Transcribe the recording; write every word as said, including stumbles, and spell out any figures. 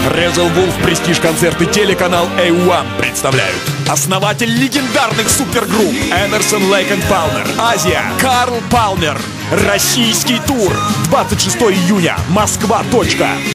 Резл Вулф, Престиж концерты, телеканал эй уан представляют. Основатель легендарных супергрупп Эмерсон, Лейк энд Палмер. Азия Карл Палмер. Российский тур. двадцать шестого июня. Москва. Точка.